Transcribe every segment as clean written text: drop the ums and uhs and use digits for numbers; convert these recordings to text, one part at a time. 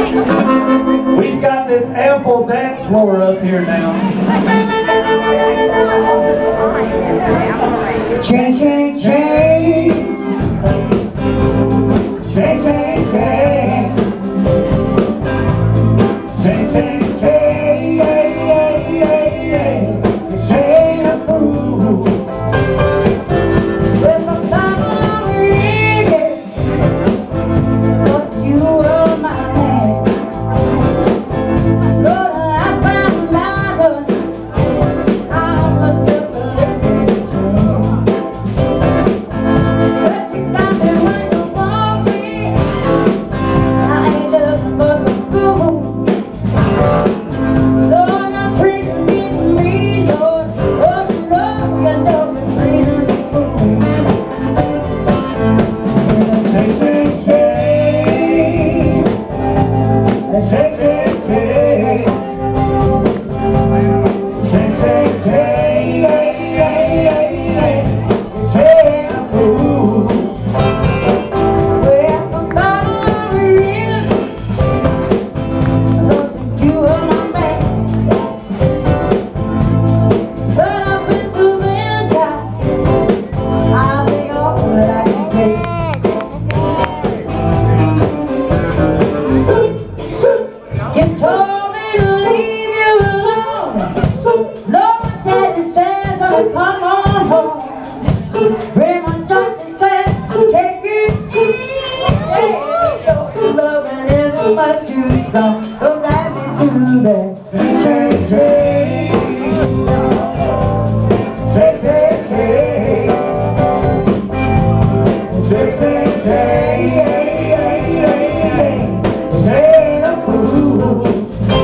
We've got this ample dance floor up here now. Chain, chain, chain. Chain, chain, chain. Chain, chain, chain. Chain of fools. With the bottom ringing, but you were my man. Lord, I found out I was just a little chain. But you got me when you want me. I ain't nothing but some fool. Lord, I'm treating me mean, Lord. Oh, Lord, you know you're treating me fool. Chain, chain, chain. Chain, chain, chain. Chain, chain, chain. Chain of fools. Well, the bottom is, I don't think you were my man. But I've been to the inside. I'll take all that I can take. You told me to leave you alone. Lord, Daddy says, oh, come on home. Raymond Johnson said, take it easy. Your loving is much too strong. Don't let me do that. Chain, chain, chain. Chain, chain, chain. Chain, chain, chain. Chain of fools.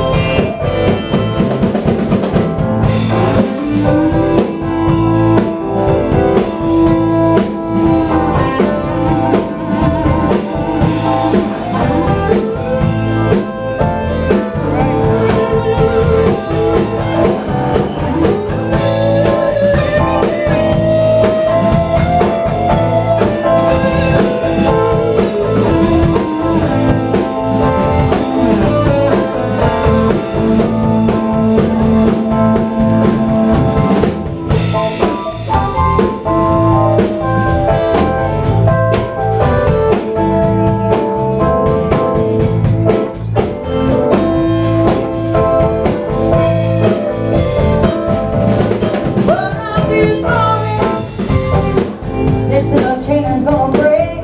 This little chain is gonna break.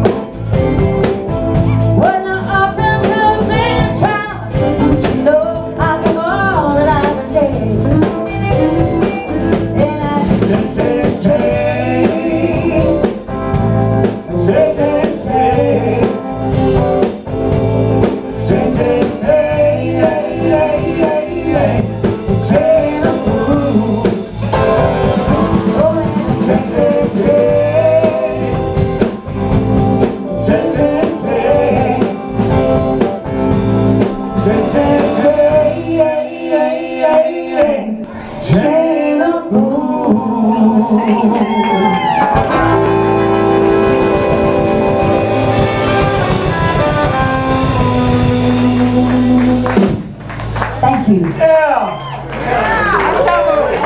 When I'm up in the man child, you should know I took all that I could take. And I chain, chain, chain. Chain, chain, chain. Chain, chain, chain. Chain of fools. Oh, and chain, chain, chain. Chain of fools. Thank you. Yeah.